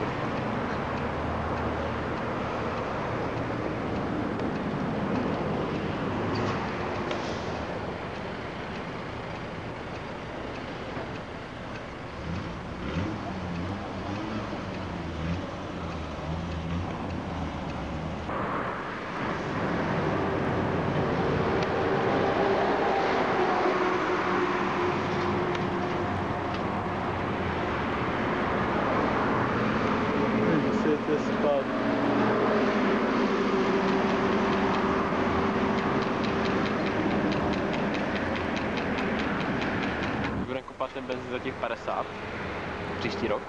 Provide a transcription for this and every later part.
Budeme kopat ten benzín za těch 50 příští rok.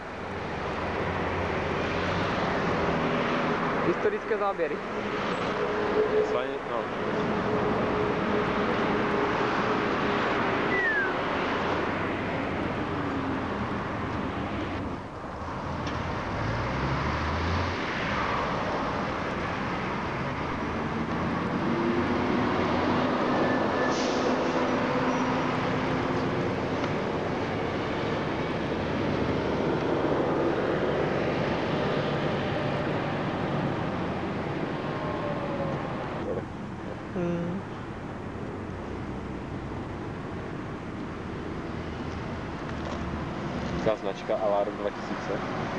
Historické záběry. Svaně, no. Ta značka Alarm 2000.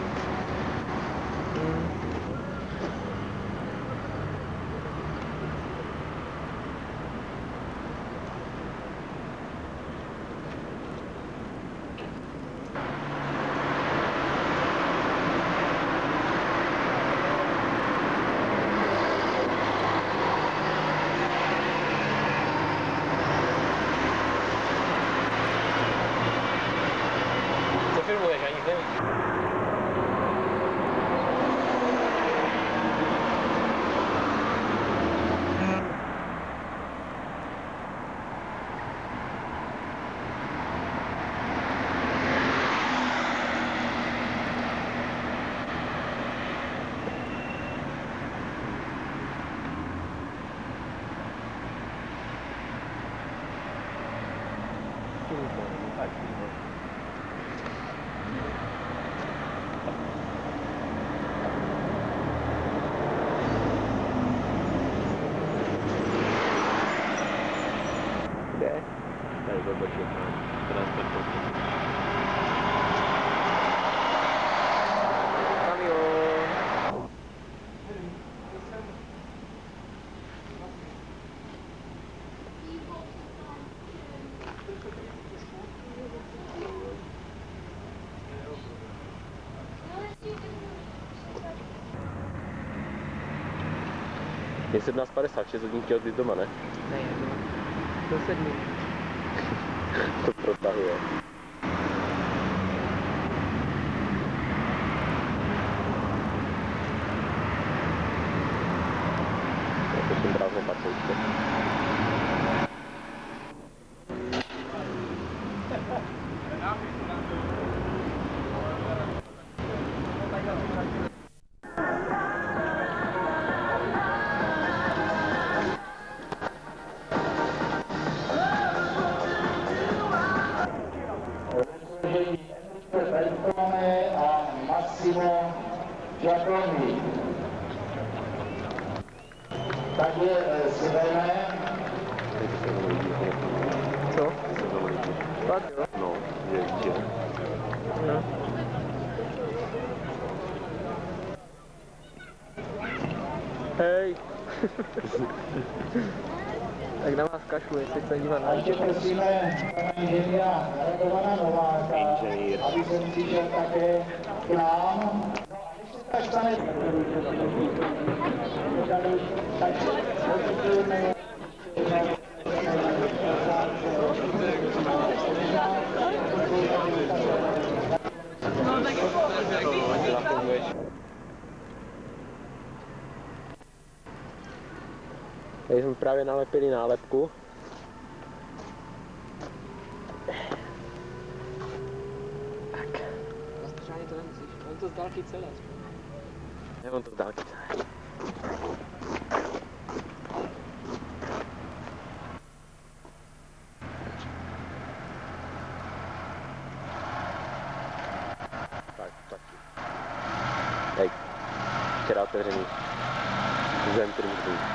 Filmuješ, ani nevím. Tady to počít na transportovní. Kamion. Je 17:56, od ní chtěl být doma, ne? Ne, do 7. To protahuje. Já to jsem brázno patoučko. a Massimo Giaconi. Takže si veme. Co? Tak jo. No, je. No. Hej. Tak na vás kašlu, jestli se dívat na. A ještě prosíme pana inženýra Radovana Nováka, aby se přišel také k nám. No a když se tak stane, Tady jsme právě nalepili nálepku. Tak. Zastřáně to nemusíš, on to z dálky celé. Ne, on to z dálky celé. Tak. včera otevřený zem, který může být.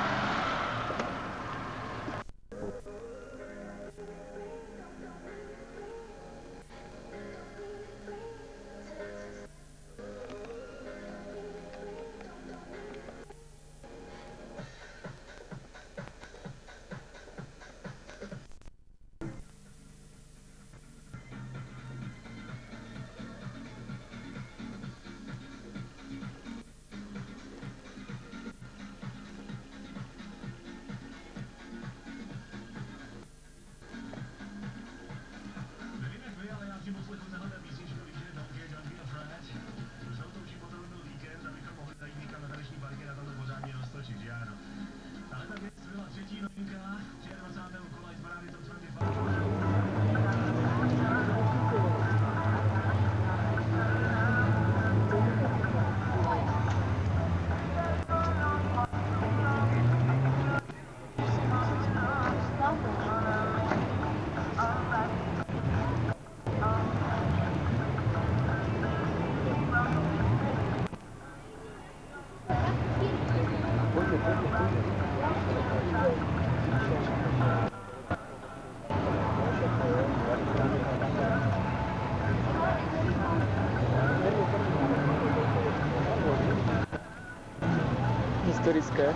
Historické.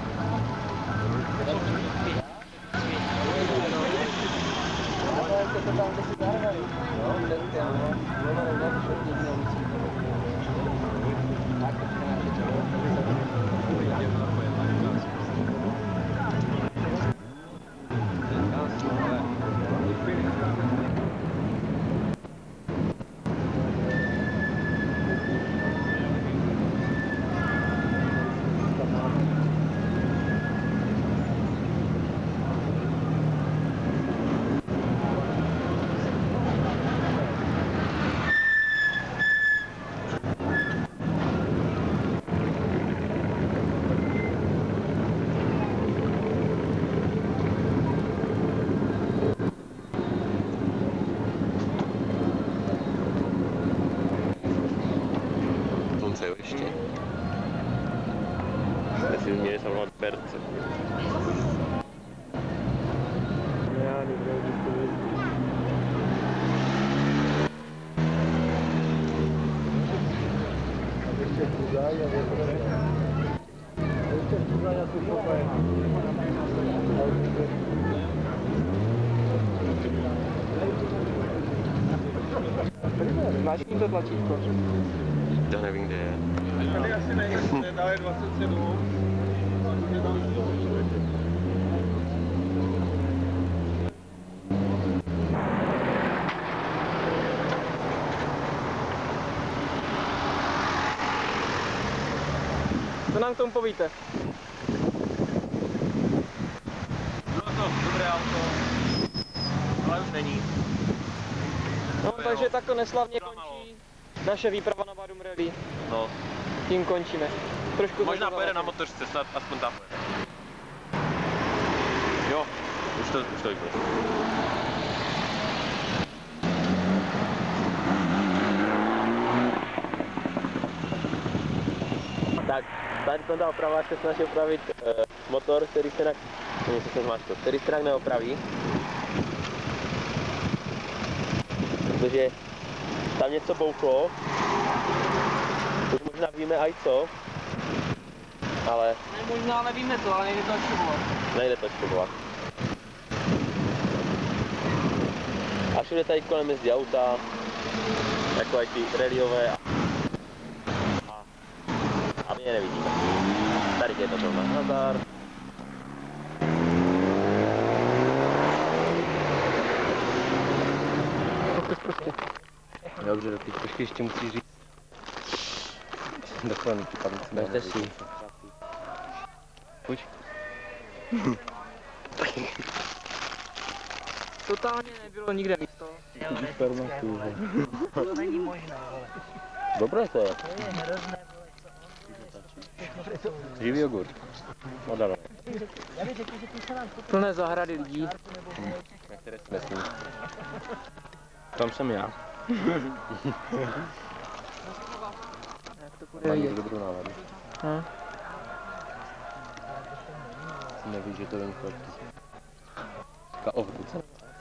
Ještě. Jsme si měli zavolat Berce. Já nikdo neděkuji. Ještě Kuzaj a Větrové. Ještě Kuzaj a Suchopé. Zmáčkni to tlačítko. To nevím, kde je. Tady asi nedá 27. Co nám k tomu povíte? Bylo to dobré auto, ale už není. No, takže takto neslavně končí naše výprava na Badum Rally. No, Tím končíme. Trošku možná zajímavé. pojede na motořce, snad aspoň tam pojede. Jo, už to vypadá. Tak, tady to ta oprava se snaží opravit motor, který se jinak neopraví. Protože tam něco bouchlo, už možná víme aj co, ale Ne, možná nevíme to, ale nejde to odšibovat. nejde to odšibovat. A všude tady kolem jezdí auta, jako aj ty rallyové a my je nevidíme. Tady je to zrovna Nazar. Dobře, do teď počkej, ještě musíš říct. Dokladně, Berte si. Pojď. Totálně nebylo nikde místo. To není možné, vole. Dobré to je. To je hrozné, vole, co on. Živý jogurt. Odala. Já bych řekl, že tu se nám to Plné zahrady lidí. Na které jsme s ním. Tam jsem já. Jak to bude Mám vidět? dobrou náladu. Nevíš, že to není fakt. Taká ovruce.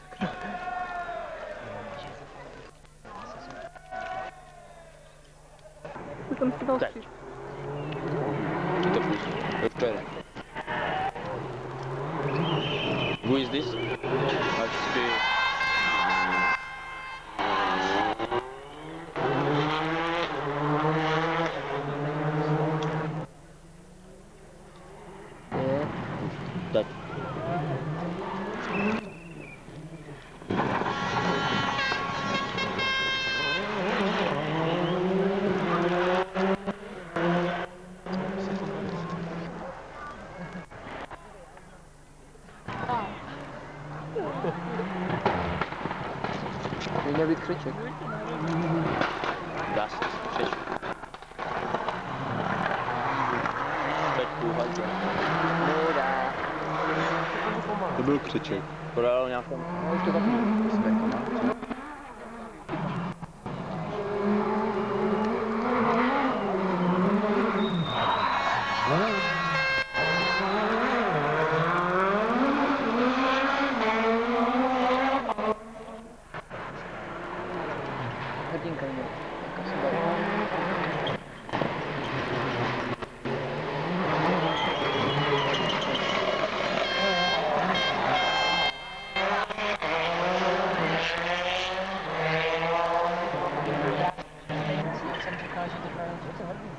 Teď. To pust. To jede. Who is this? Actually... Tak. Měl být křiček. Dá se křič. Teď půlhajte. Nedá. To byl křiček. Podal nějakou... No už to taky smekama. Hrdinka nebo jaká se dá. Jsem říkal, že to právě to hrdinka.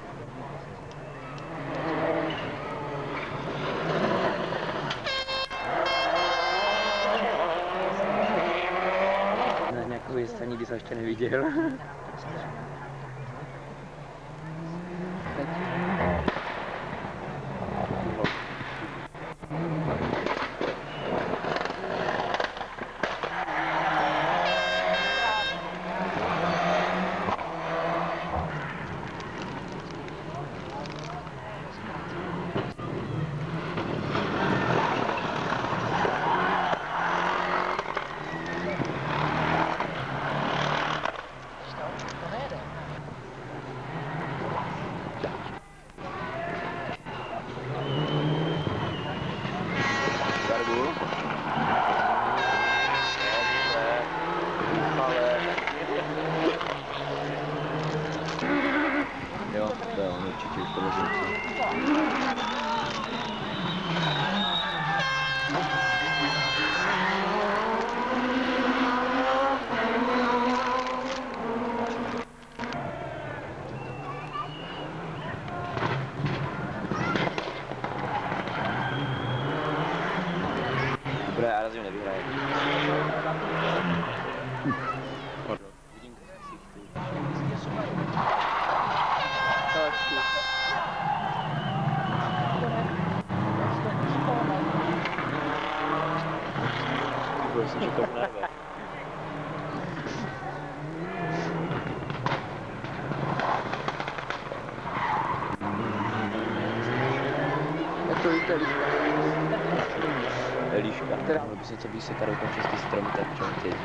Na nějakou jistě nikdy jsem ještě neviděl. Jo, to je on určitě už to dobré, ale zim nevyhraje. Byl jsem čekal v nervech. Jak to víte, Eliška. Která by se co by se tady ukončil ty stromy, tak čo chtějí.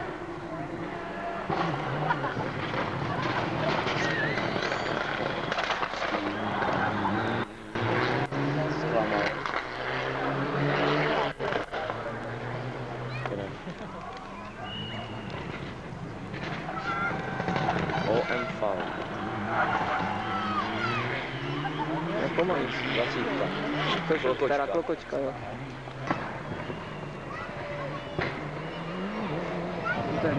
OMV. Pomalý. 20. Stará klokočka, jo. Ten.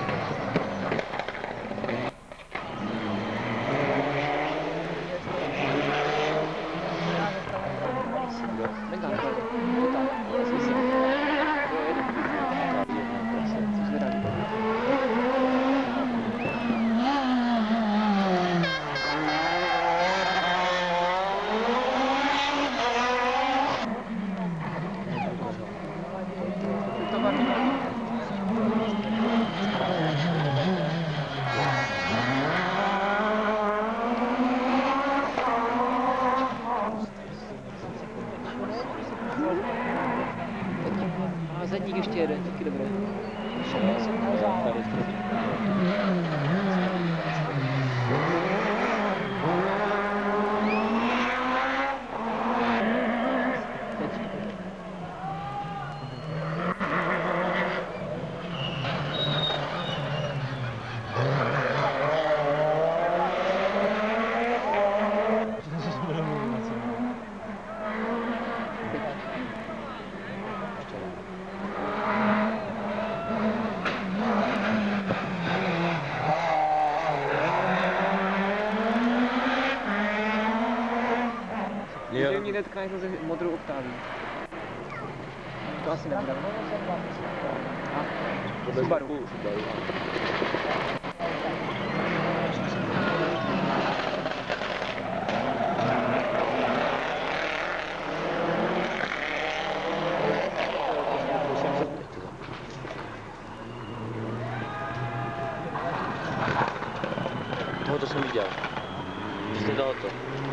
A zadník ještě jeden, taky dobré. Že jim někde tkneš ze modrou oktáví. To asi nebude. Subaru. To jsem viděl. Přesně tohoto.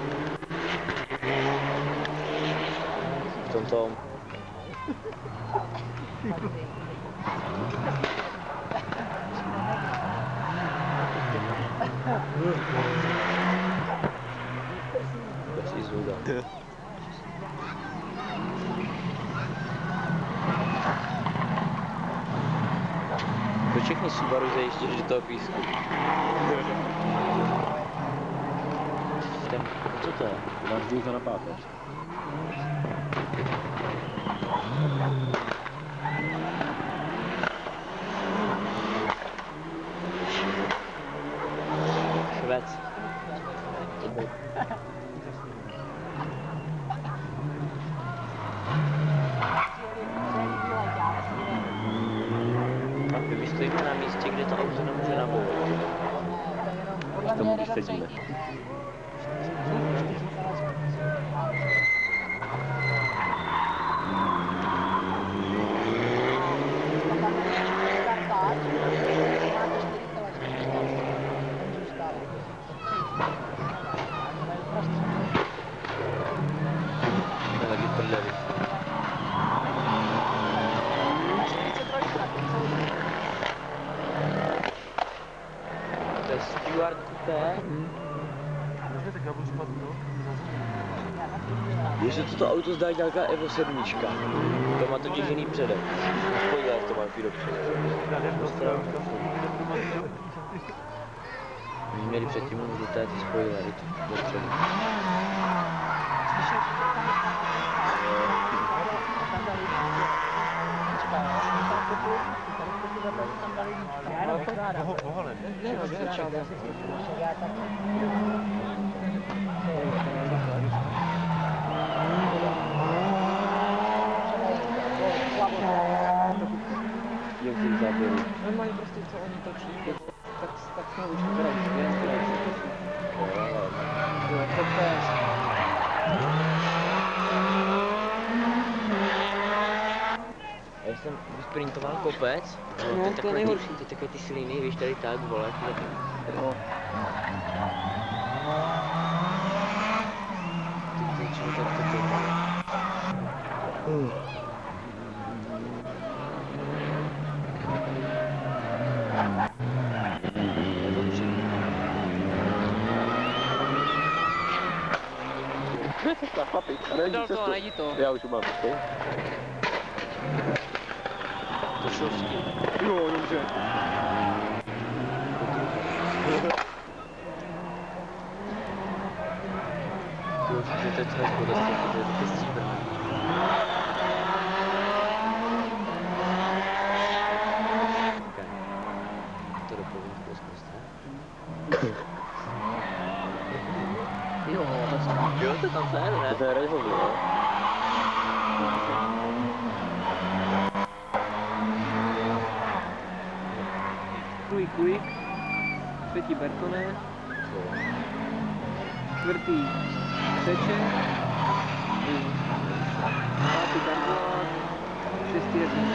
V tom. Bez izluda. Proč všechny Subaru zajížděli do toho písku? Co to je? Máš důl na páteř. Švec. A my stojíme na místě, kde to auto nemůže nabourat. K tomu, když sedíme. Steward Coupé. Když se toto auto zdá nějaká Evo 7. To má totiž jiný předek. Spoiler to má dopředu. Oni měli předtím už žluté ty spoilery dopředu. Normálně prostě co oni točí, tak jsme už vybrali. Já jsem vysprintoval kopec, No, to je nejhorší. Ty takové ty sliny, víš, tady tak, vole. No. Ty čemu tak to Dal to, najdi to. Já už mám, počkej. To šlo s tím. Jo, dobře. Ty určitě teď se bude stát, že je to stříbrné. To dopovím v kosmostu. Jo, to tam se ne? To je Rehovi, jo? Quick, třetí Bertone, čtvrtý Křeče, pátý Karpát, šestý Rezin,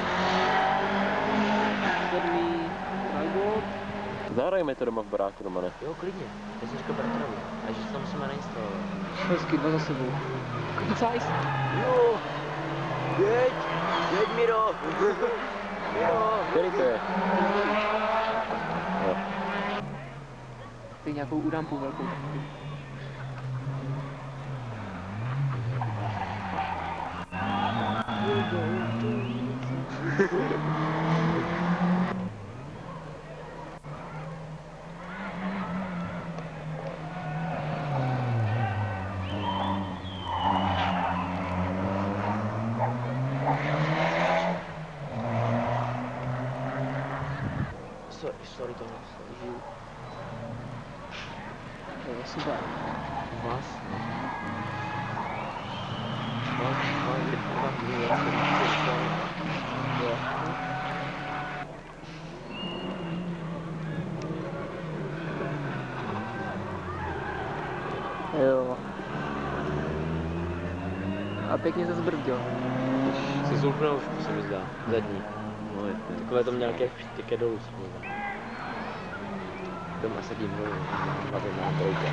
sedmý Ralbot. Zahrajme to doma v baráku, Romane. Jo, klidně. Já jsem říkal Bertrovi. A že se to musíme nainstalovat. Hezky, dva za sebou. Kucajs. Jo! Jeď! Jeď, Miro! Miro! Který to je? Jo. Teď nějakou urampu velkou. Sorry, to žiju. To je super. Vás? Jo. A pěkně se zbrzdil. Si zoufnul, se mi zdá. Zadní. No, takové to měl těké dolů spolu. Doma sedím dolů, hlavě na trojka.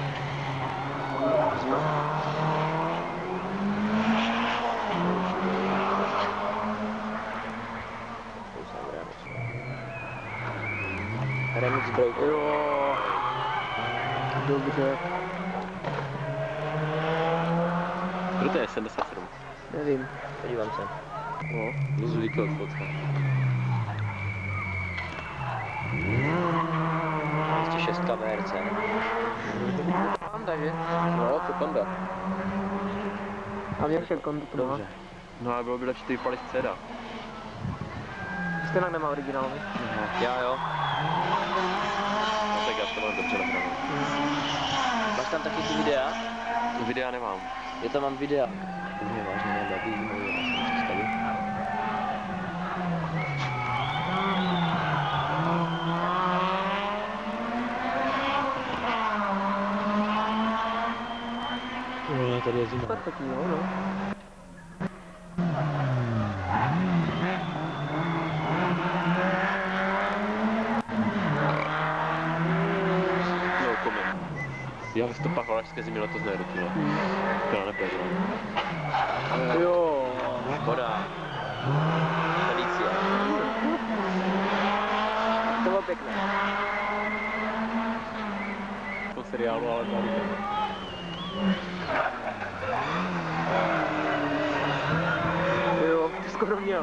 Remix break. Jo. Dobře. Kdo to je 77? Nevím. Podívám se. No, jdu vykovat fotka. Ještě 6 VRC. Panda, že? No, to Panda. A mě však kontu to má. Dobře. No a bylo by lepší ty palit scéna. Stejnak nemá originál, ne? Já jo. No tak já to mám dobře nahranou. Máš tam taky ty videa? Videa nemám. Já tam mám videa. Mě vážně nebaví, moje vlastně představy. No, tady je zima. Tak taky jo, no. No, koment. Já v stopách valašské zimě letos nejedu tuhle. To nepěřila. Jo. Voda. Felicia. To bylo pěkné. Po seriálu, ale tady. Jo, ty skoro měl.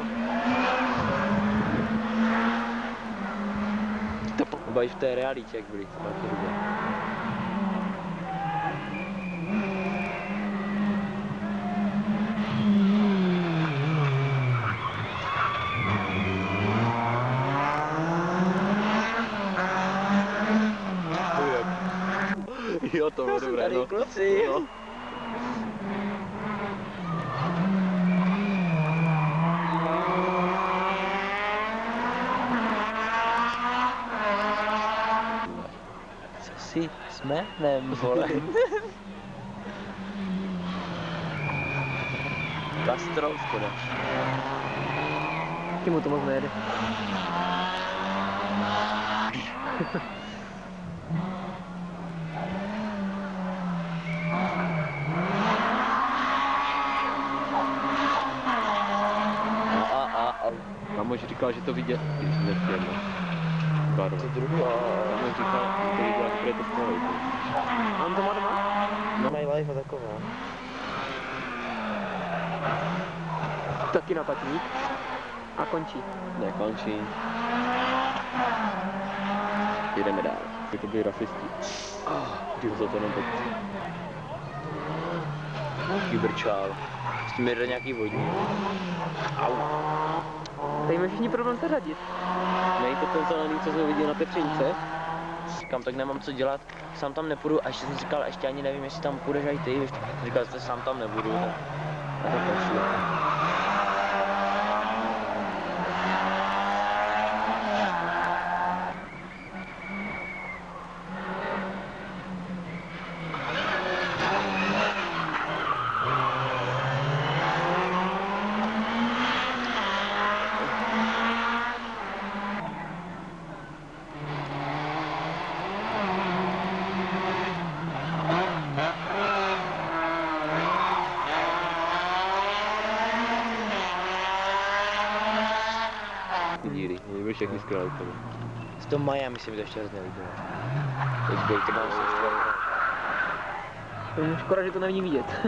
To bavíš v té realitě, jak byli. Jo, to bylo dobré, no. Kluci. No. Co si smehnem, vole? Kastrol, škoda. Ty mu to moc nejde. Kamož říkal, že to viděl, když nefěrno. Barva. Co druhá? Kamož říkal, že to viděl, že to stojí. On to má doma? No mají live a taková. Taky na patník. A končí. Nekončí. Jdeme dál. Je to byli rasisti. Když to jenom pod... Kyberčál. S tím jde nějaký vodní. Au. Tady máš všichni problém se řadit. Není to ten zelený, co jsme viděli na Petřince? Říkám, tak nemám co dělat, sám tam nepůjdu a ještě jsem říkal, ještě ani nevím, jestli tam půjdeš aj ty, víš. Říkal, že sám tam nebudu, tak to pošlu. Díry, mě líbí všechny skvělé úplně. S tom Miami se mi to ještě hrozně líbilo. Teď to mám si Škoda, že to není vidět.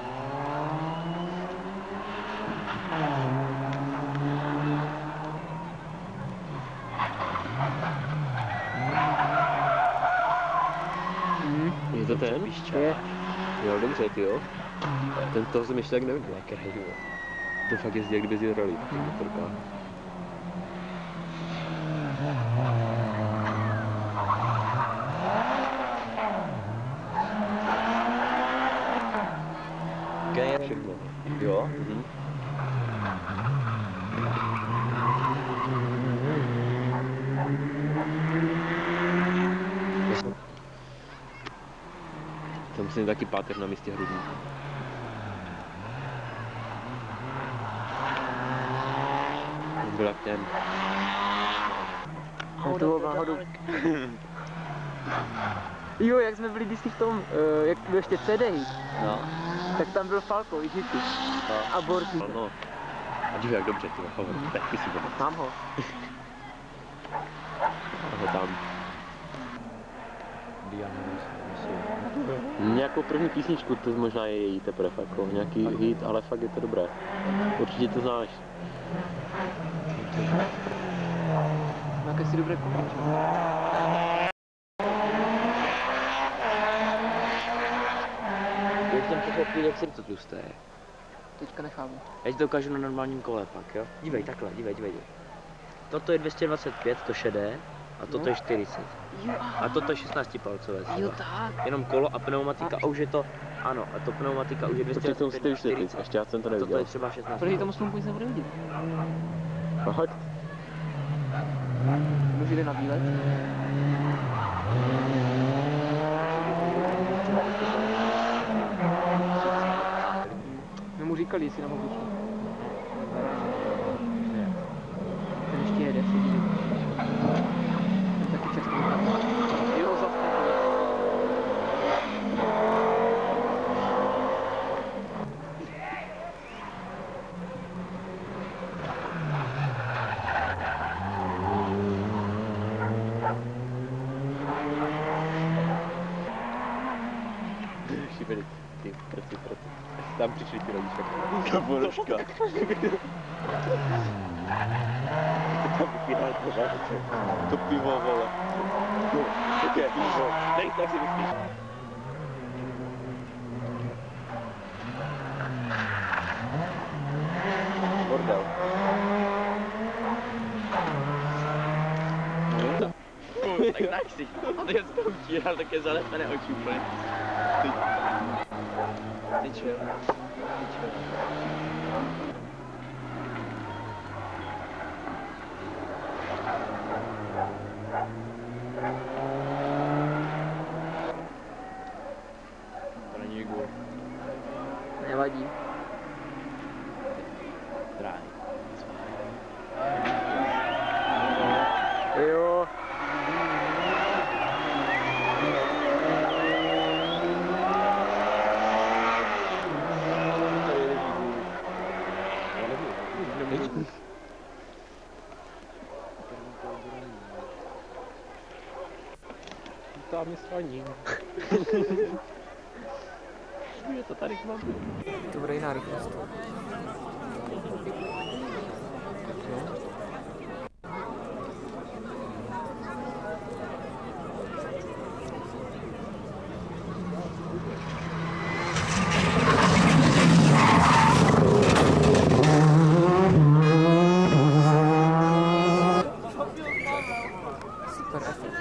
Je to ten? Je. Jo, dobře, ty jo. Ten toho jsem ještě tak neviděl. To fakt jezdí, jak kdyby jezdil rally. je všechno. Jo? Mhm. Tam musím taky páteř na místě hrudní. Byl jak ten. Náhodou. Jo, jak jsme byli kdysi v tom, jak byl ještě CDI, No. tak tam byl Falco, víš ty. No. A Borky. No. A dívej, jak dobře, ty hovor, taky si bude. Mám ho. Ho tam. Nějakou první písničku, to možná je její teprve, jako nějaký hit, ale fakt je to dobré. Určitě to znáš. Jaké si dobré koupit. Já jsem pochopil, jak jsem to tlusté. Teďka nechápu. Já ti to ukážu na normálním kole pak, jo? Dívej, takhle, dívej. Toto je 225, to šedé, a toto je 40. A toto je 16 palcové. Jo, tak. Jenom kolo a pneumatika, a už je to, ano, a to pneumatika už je 225, 40. ještě já jsem to A toto neviděl. je třeba 16. Protože tomu slunku nic nebude vidět. Fakt? Už jde na výlet. My mu říkali, jestli na mobilu. Ten ještě jede, sedí. Ten taky často vypadá. Jo, zase taky. Šibeli, ty prci. Tam přišli ty rodiče. Kaboroška. Tam vypínal pořád. To pivo, vole. Také pivo. Dej, tak si vypíš. Bordel. Tak tak si. A teď jsem to utíral, tak je zalepené oči úplně. Ty čo? To není gůl. Nevadí. Dráhy. Jo. Tam je svaní. Je to tady k vám. To bude jiná rychlost. Super efekt.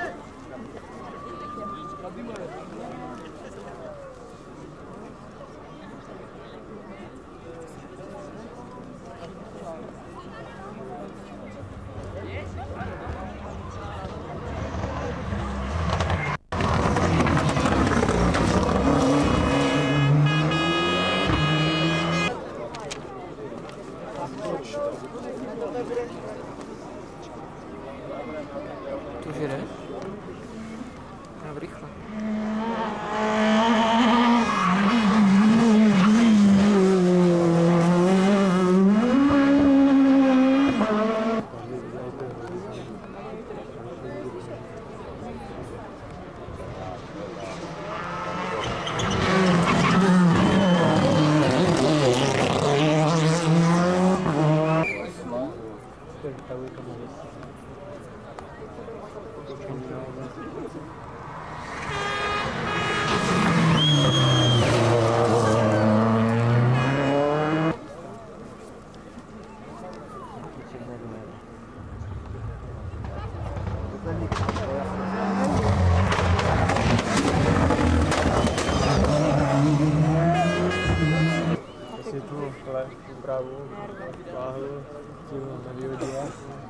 kávu, váhu, tím nevyhodila.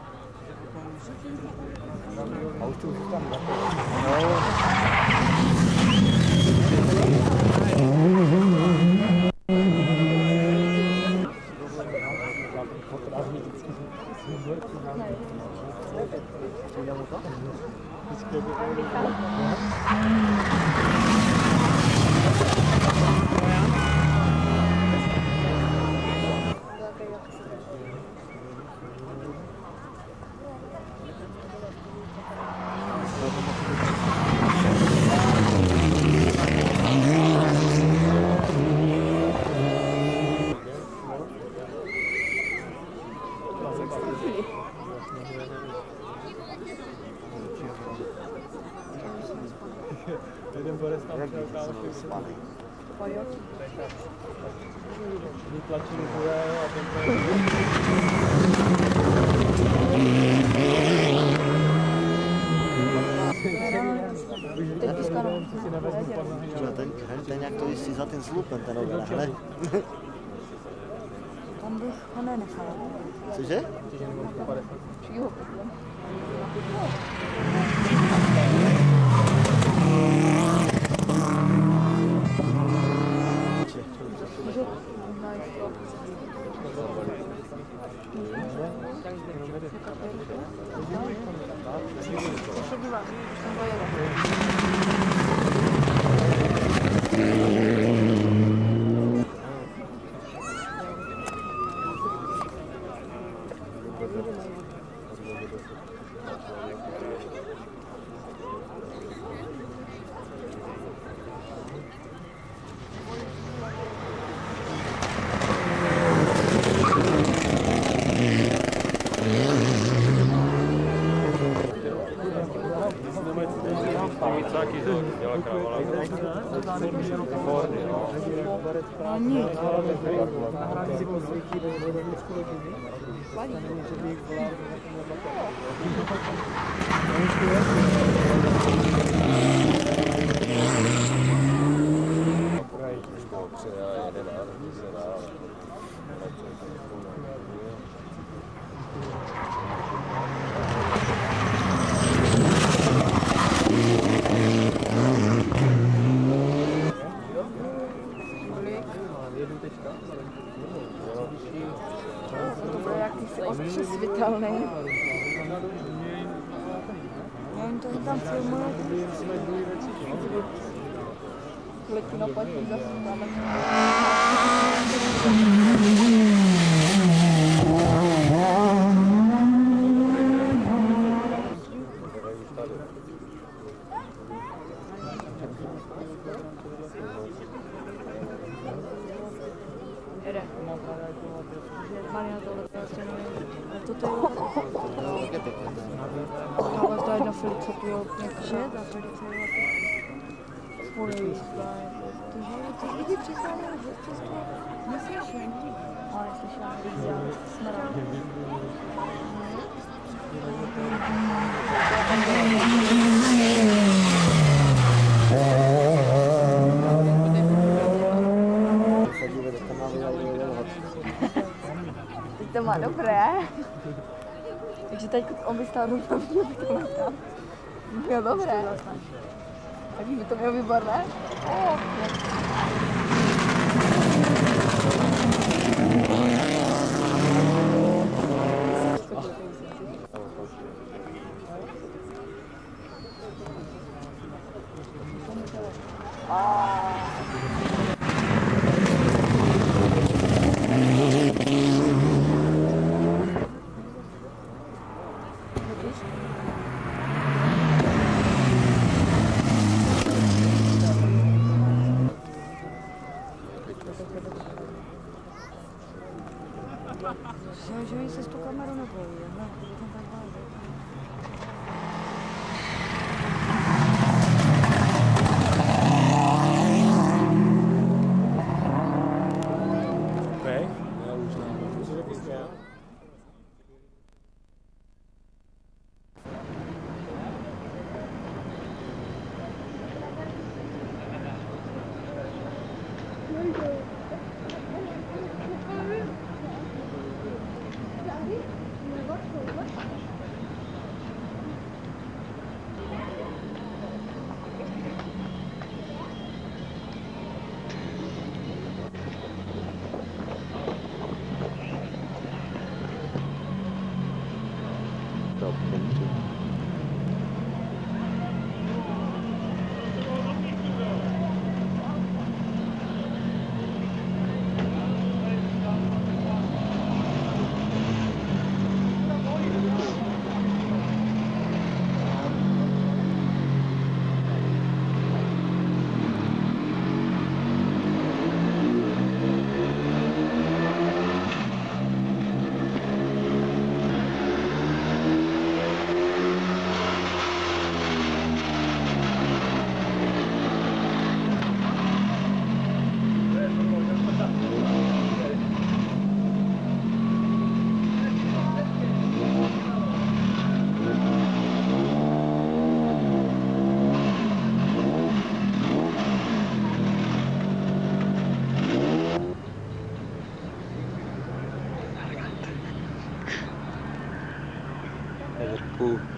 A už to tam jeden borec tam přijel kávu spaný. Vytlačili druhého a ten ten jak to jistí za ten slupem, ten obrach, ne? Tam bych ho nenechal. Cože? Jo. Přesvětelný. Já jim to tam filmuju. Kolik na platí za dáme. Mariana tohle prostě nevím. Toto je ale to je na Felice pijel. Jakže? Na Felice je spolej. To lidi přicházeli do cestu. Neslyším. Ale neslyším. Smrát. Teď to má dobré. Takže teď on by stál doufám, že by to tam. Bylo dobré. Tak by to bylo výborné. Že se s tu kamerou nebojí, ne? Okay. Já už nevím.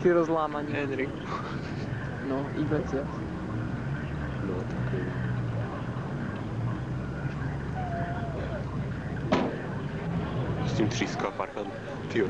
Ty rozlámaní. Henry. No, IBC. No, takový. S tím tříská parchan. Tyjo.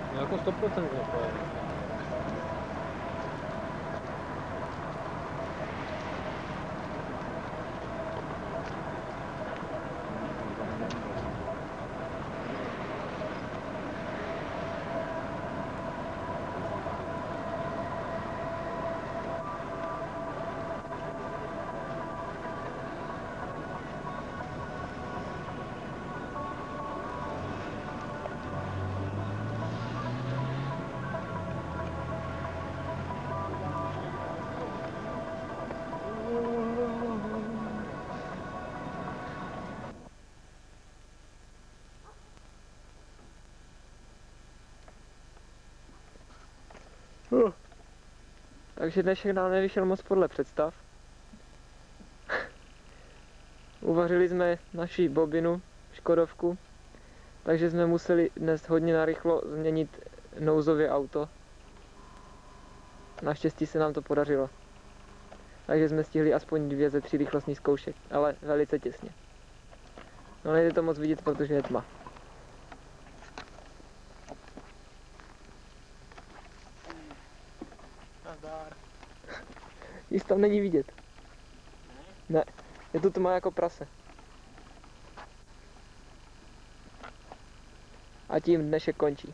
Jako 100% nepojede. Takže dnešek nám nevyšel moc podle představ. Uvařili jsme naši bobinu, Škodovku, takže jsme museli dnes hodně narychlo změnit nouzově auto. Naštěstí se nám to podařilo. Takže jsme stihli aspoň 2 ze 3 rychlostní zkoušek, ale velice těsně. No nejde to moc vidět, protože je tma. Nic tam není vidět. Ne, je to tma jako prase. A tím dnešek končí.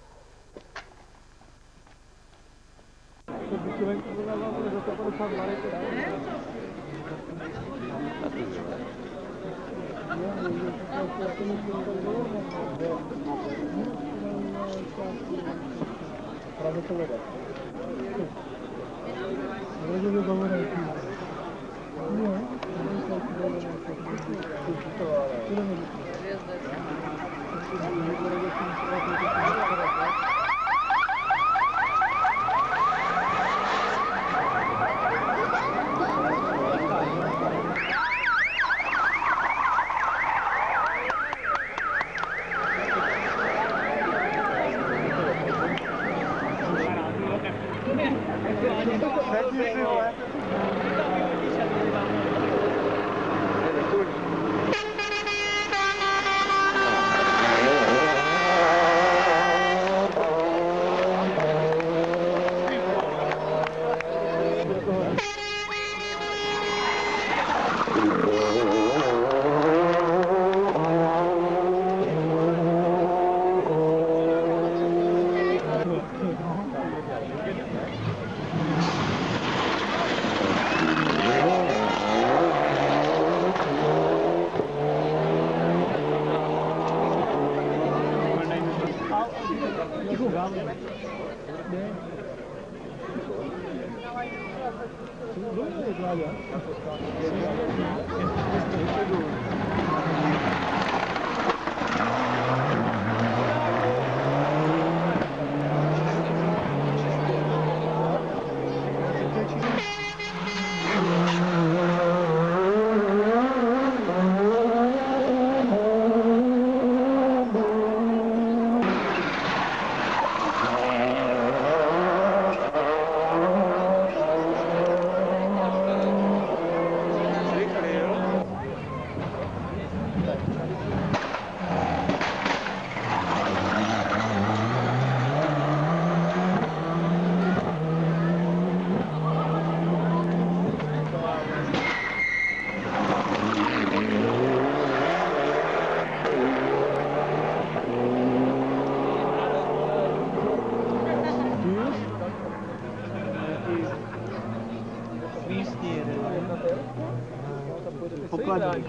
Pokladník.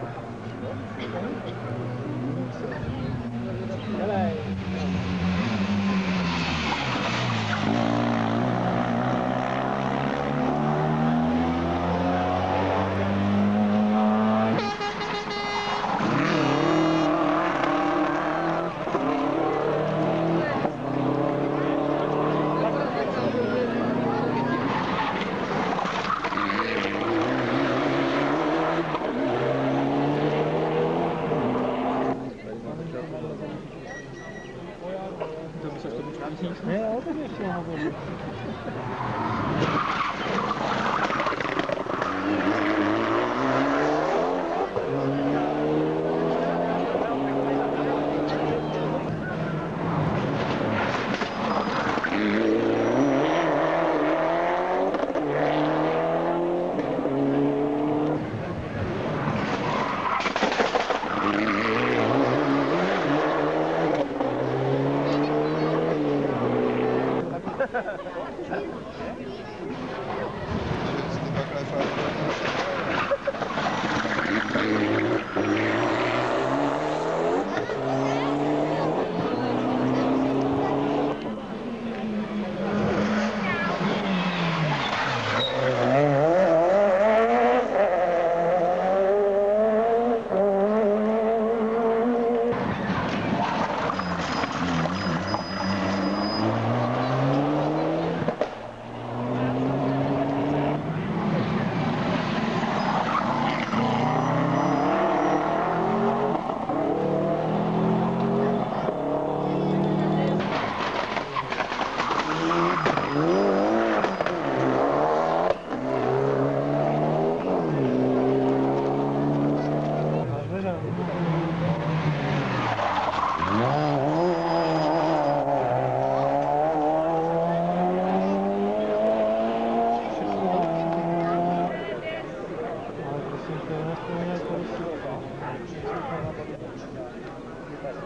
Ne, ale to ještě nehovoří.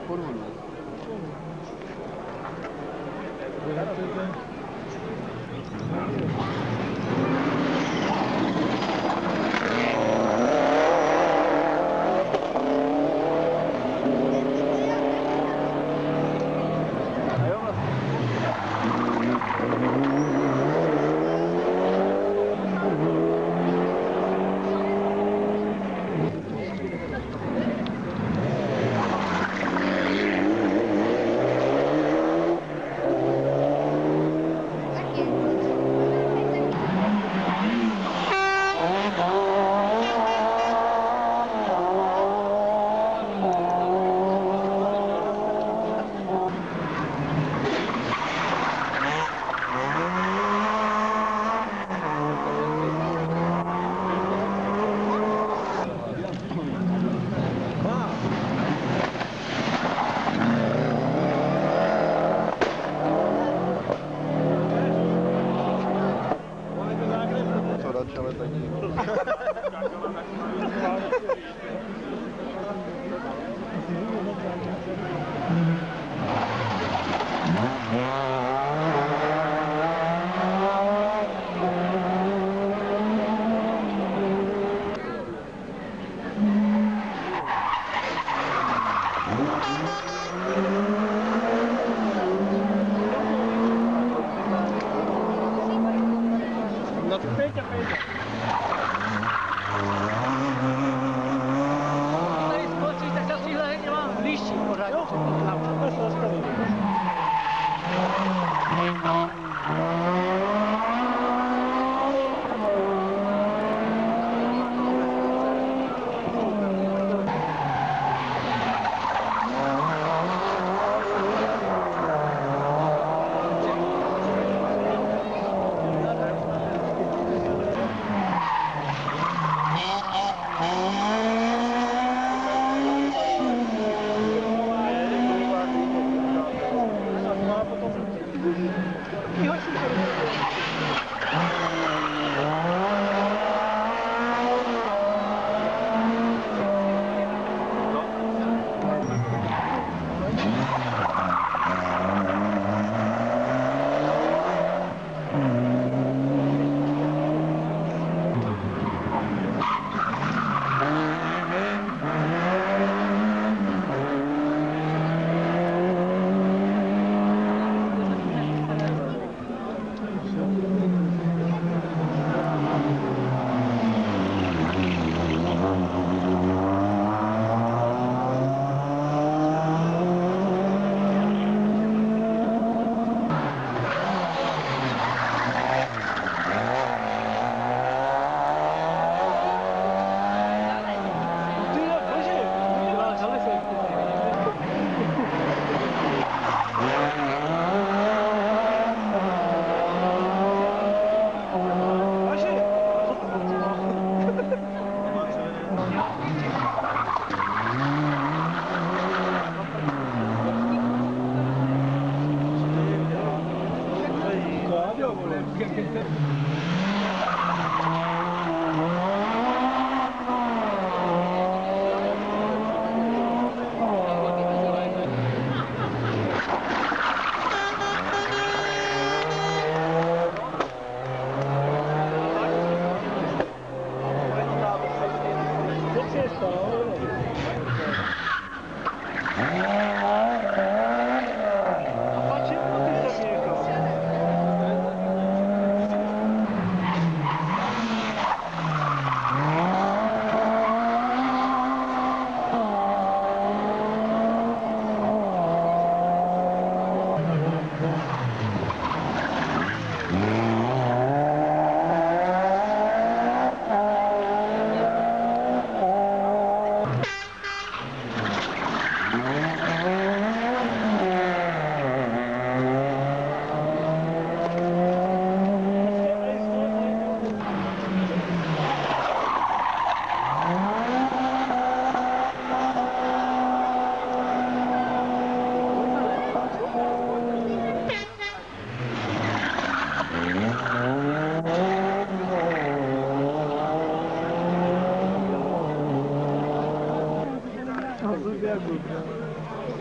Tady skočí, tak ta příležitě mám blížší pořád.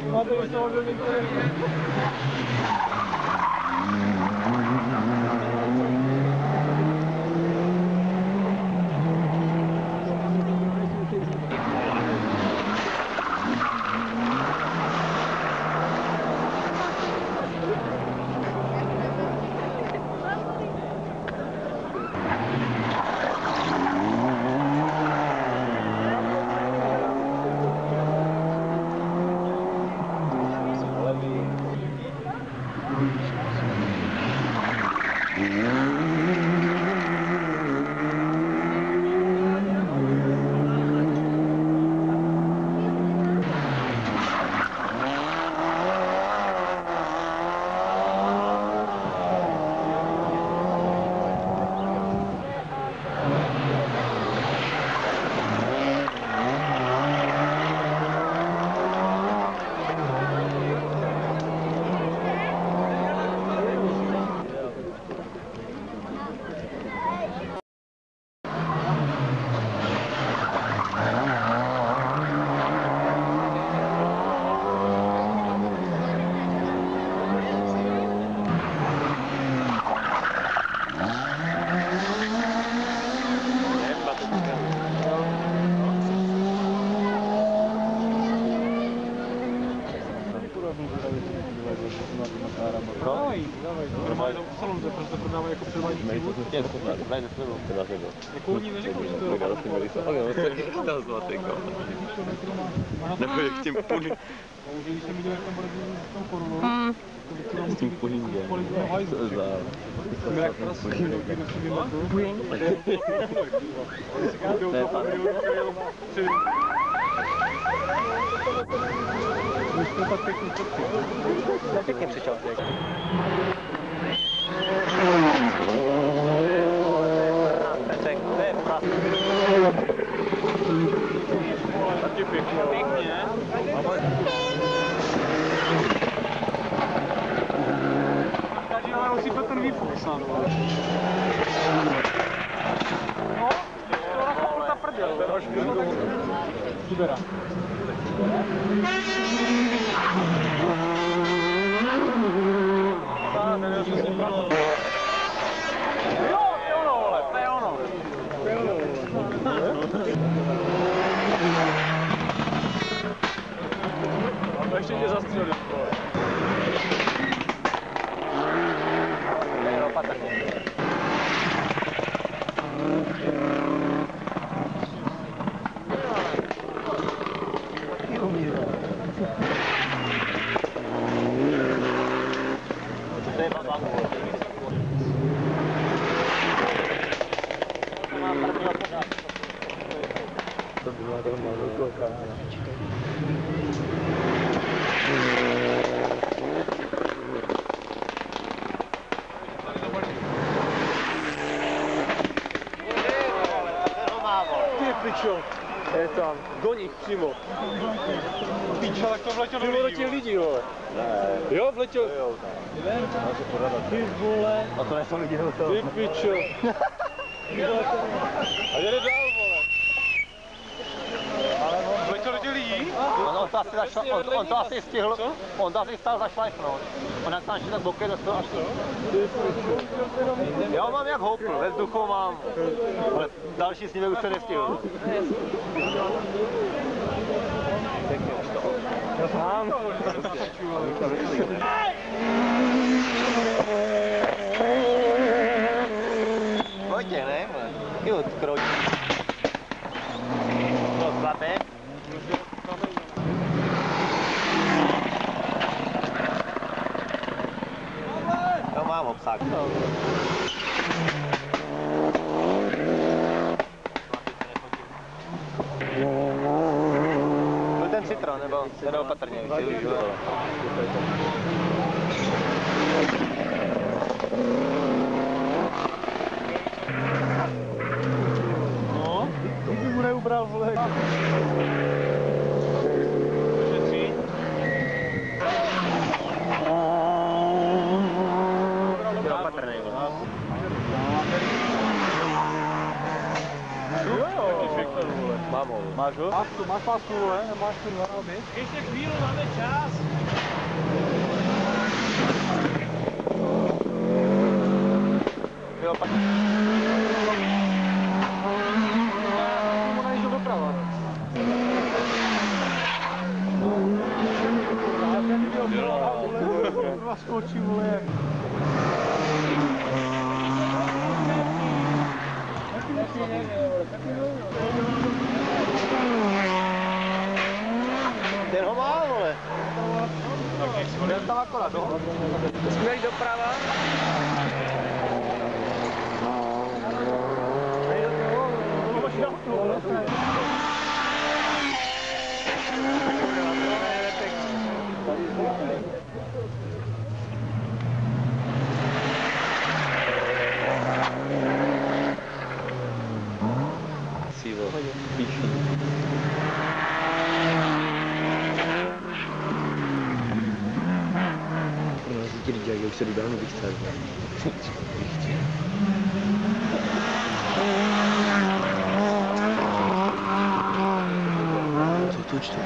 Normálně do salonu, protože to prodávají jako předvádí příbud. Jako oni neřekl, že to je nebo jak tím půjde. Když jsem viděl, jak tam bude s tou korunou, S tím puhingem. Co to za... jak prasí, když si vymetu. Puhing? Už to tak pěkný fotky. No pěkně přišel. Peček, to je prasí. Taky pěkně. Pěkně. Takže ale musí ten výfuk snad. No, to ta prděl. Subera. Jo, to je ono, vole, to je ono. A to ještě tě zastřelil, vole. Jo, patrně. Ty pičo. Je tam. Do nich přímo. Pičo, tak to vletěl do lidí. Lidí, vole. Jo, vletěl. Ty vole. A to nejsou lidi do toho. Ty pičo. A jede dál, vole. Vletěl do těch lidí? On to asi stihl, on to asi stál zašlajfnout. On jak tam šli tak boky dostal až to. Já mám jak houpl, ve vzduchu mám. Ale další s nimi už se nestihl. Mám. Pojďte, ne? Jo, kroč. To zlaté. To mám obsah. Byl ten citron, nebo opatrně, už jo. No, kdyby mu neubral, vole. Opatrně, vole. Jo, všechno, vole. Mám ho. Máš ho? Máš pásku, vole, nemáš tu dva roby? Ještě chvíli, máme čas. Jo, pak... Ona jde doprava. Já ten byl skočí, vole. Ten ho má, vole. Jdem tam akorát, no? Skvělý doprava. Sivo, píší. No, si ti říct, jak už se dávno bych chtěl. Co to čtu?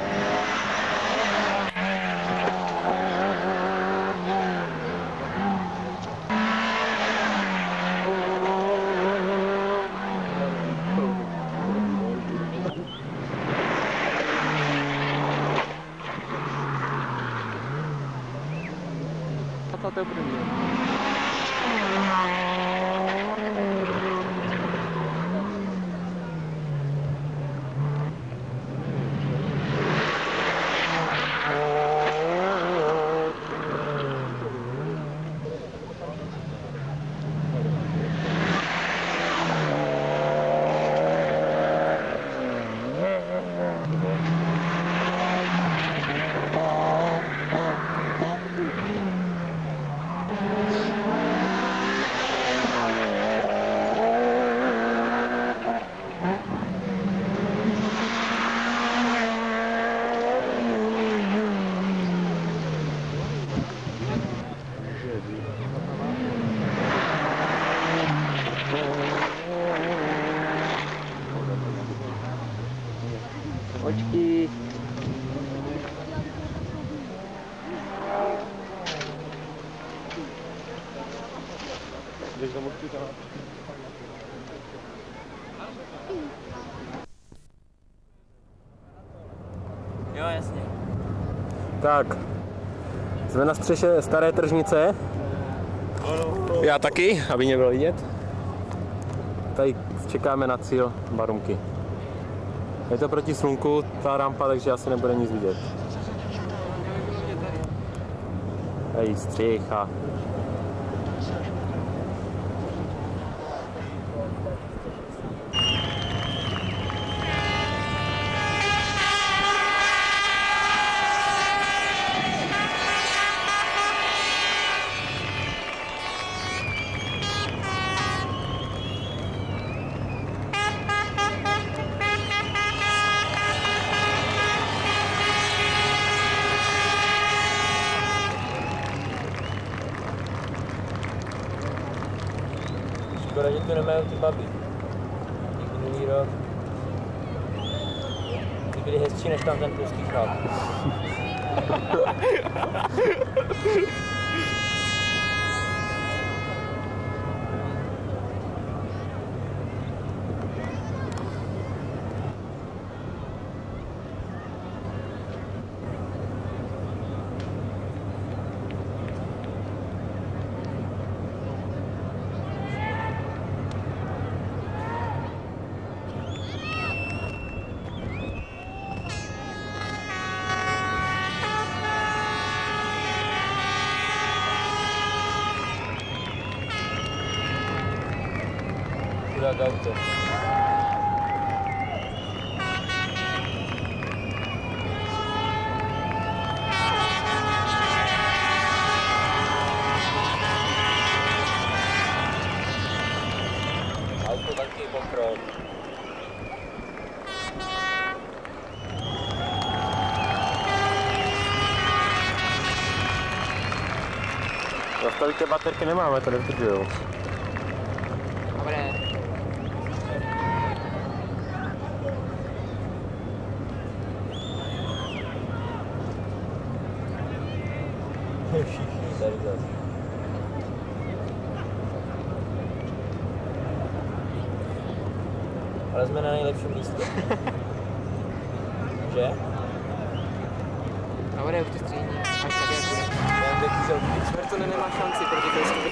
To je první. Očky. Jdeš do mluvky tam? Jo, jasně. Tak, jsme na střeše staré tržnice. Já taky, aby mě bylo vidět. Tady čekáme na cíl Barunky. Je to proti slunku, ta rampa, takže asi nebude nic vidět. Tady střecha. Škoda, že tu nemají ty babi. Minulý rok. Ty byly hezčí než tam ten tlustý chlap. Chudák auto. Auto taky pokrok. Zastavíte baterky nemáme, to nevydržujou. Dobré. Všichni tady zase. Ale jsme na nejlepším místě. Že? A bude už ty stříní. Až tak jak bude. Čtvrtone nemá šanci proti Teskovi.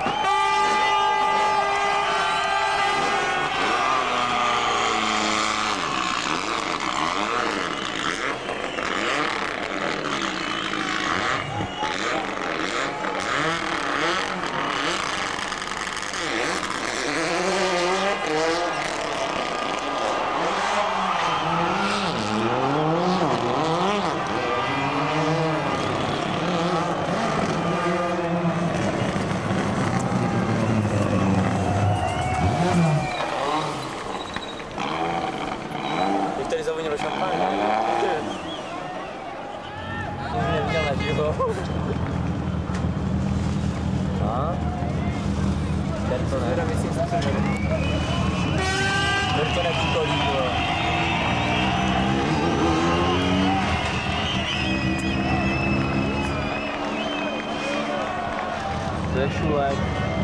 Šulek.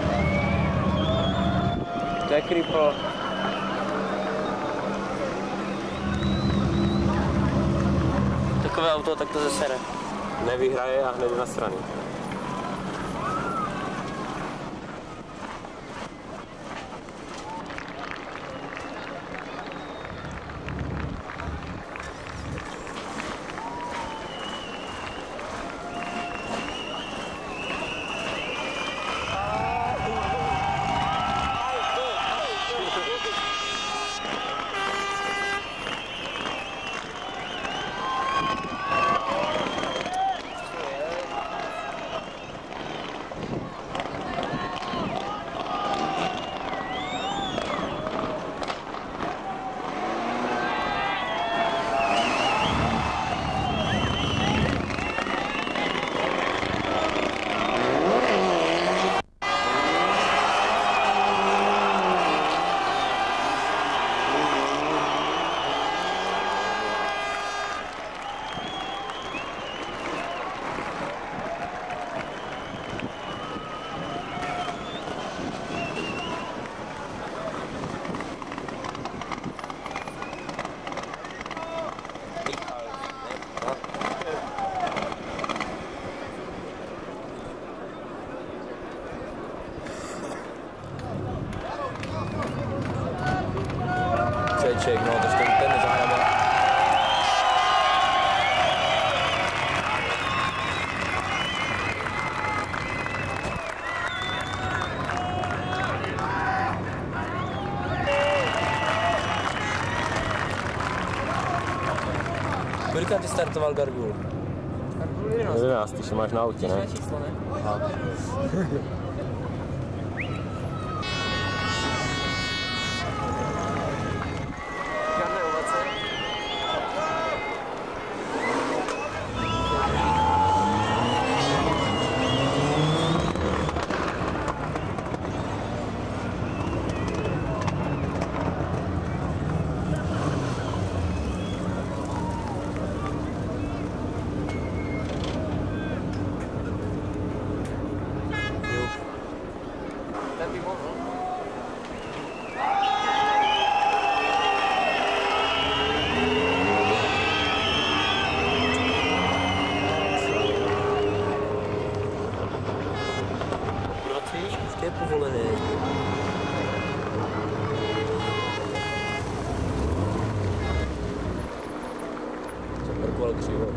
To je kripl. Takové auto, tak to zesere. Nevyhraje a hned na stranu. Ček, no, takže ten nezahrame. Kolika ty startoval Gargul? Gargul 11. 11, ty máš na autě, ne? Číslo, ne? Aha. je povolené. Zaparkoval křivo.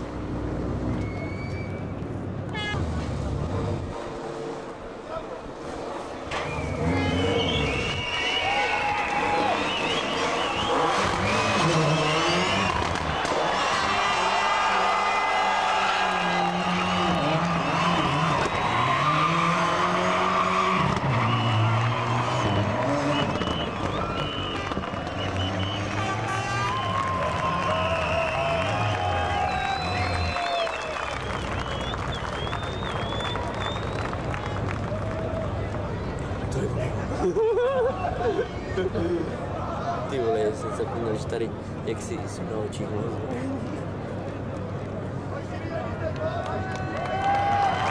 Ty vole, já jsem zapomněl, že tady, jak si jsem na očích.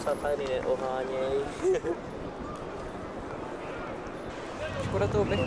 psa tady neoháněj. Škoda toho becha.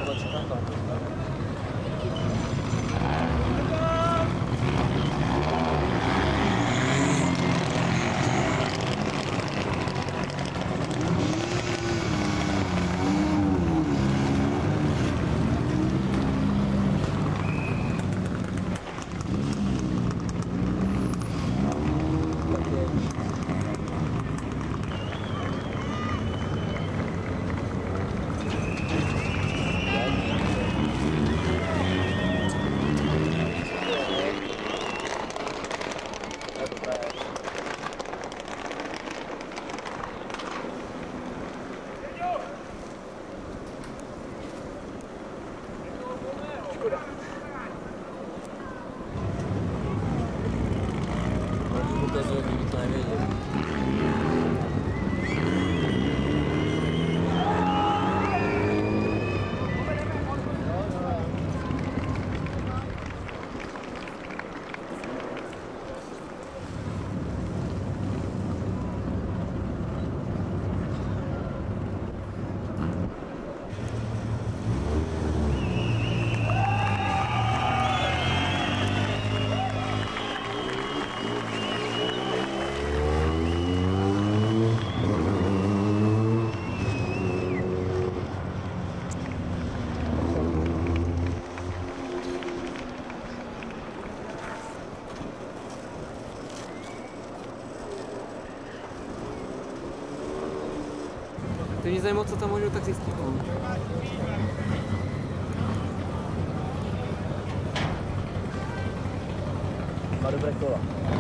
To mě zajímalo, co tam můžu tak zjistit. Má dobré kola.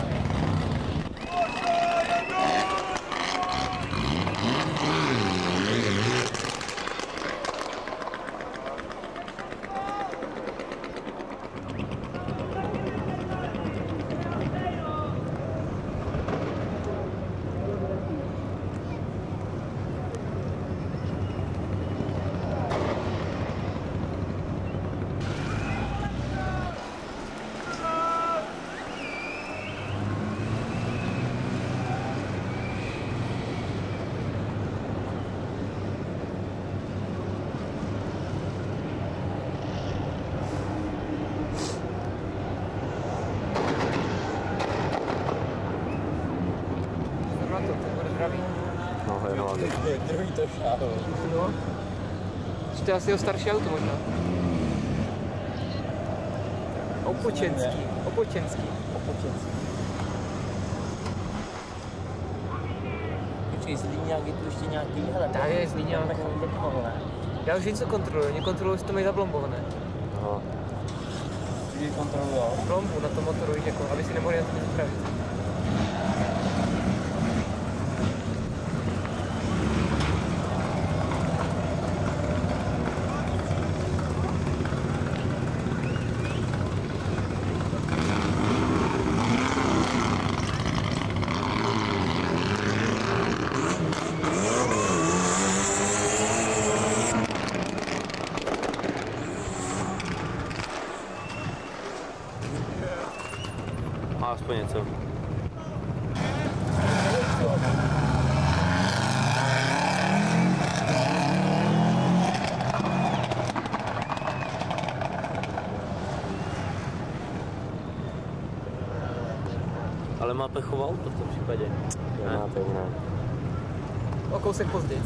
No, hej, no, Druhý to šálo. No. To je asi jeho starší auto možná. Opočenský. Počkej, Zlíňák je tu ještě nějaký, hele, Tady je Zlíňák. Já už něco kontroluji, oni kontrolují, jestli to mají zablombované. Aha. Ty kontrolujou. Plombu na tom motoru, jako, aby si nemohli na to připravit. Má aspoň něco. Ale má pechovou auto v tom případě. Nemá to jiné. O kousek později.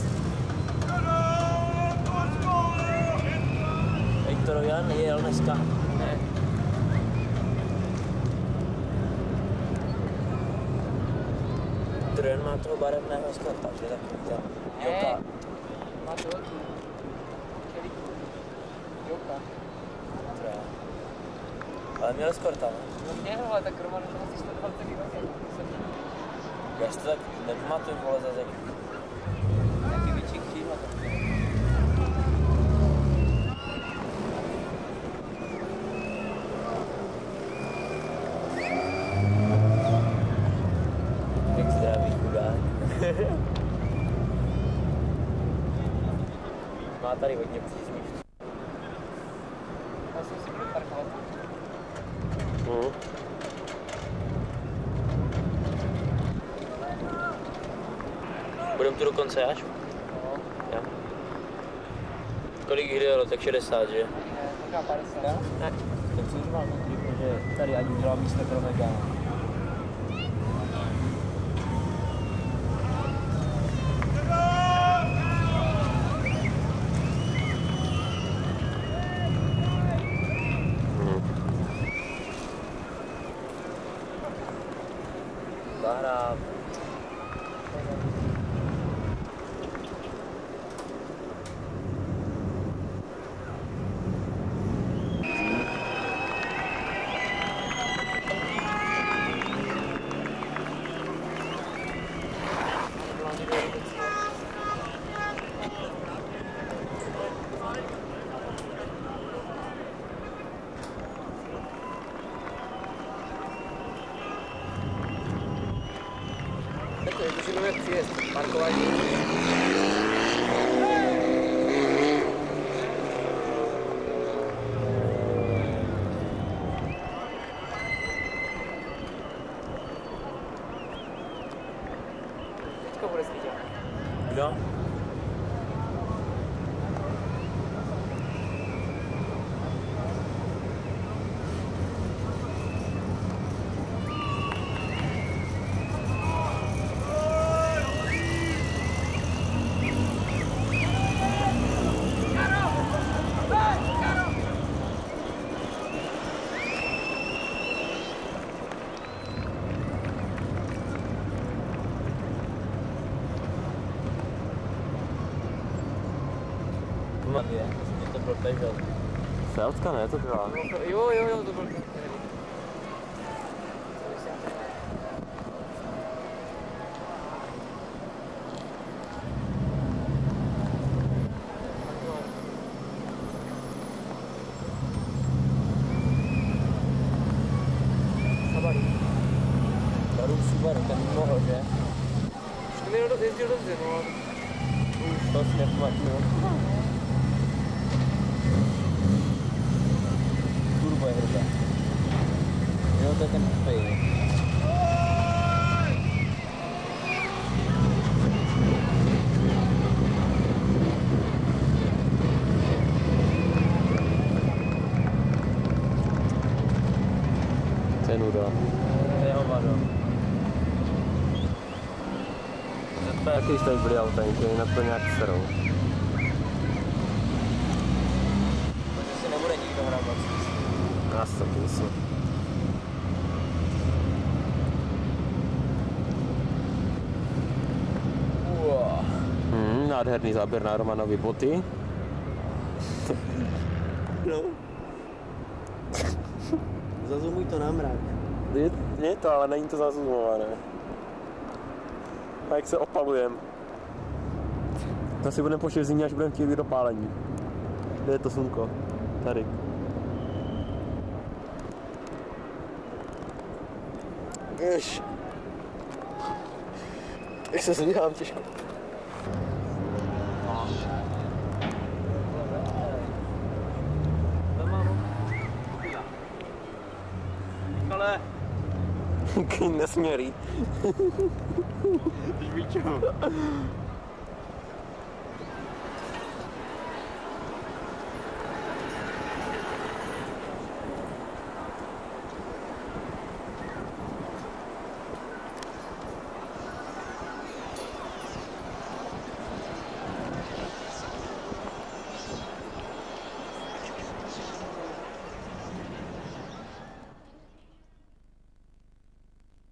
Viktor Jan jel dneska. Ne. Trojan má toho barevného skarta, že takový ten Joka. Má to tu. Joka. Trojan. Ale měl skarta, ne? No měl, ale tak Roman to asi 120 kg. Já si to tak nepamatuju, vole, za zemí. Jaký výčik tímhle tak. Jak zdravý chudák. Má tady hodně příznivců. Já jsem si budu parkovat. Budeme tu do konce až? Jo. Kolik jich jelo? Tak 60, že? Taká 50. Ne. Tak co říkal, protože tady ani udělal místo pro Megana. Zahrát. To je všechno jak příjezd, parkování. Teďka bude svítět. Kdo? Je to byl Peugeot. Feltka ne, to byla. Jo, to byl. Subaru, ten mohl, že? Už to mělo jezdil dobře, no. Už to si nepamatuju. Turbo je hrdá. Jo, to je ten kupej. To je nuda. To je hovado. Jaký jste byli autenky, jinak to nějak serou. Protože si nebude nikdo hrát vlastně. Nás taky myslím. Nádherný záběr na Romanovi boty. No. Zazumuj to na mrak. Je to, ale není to zazumované. A jak se opalujem. To si budeme počít v zimě, až budeme chtít do pálení. Kde je to slunko? Tady. Jež. Jak se změlám těžko. Ale... Kým nesměrý. Víčo.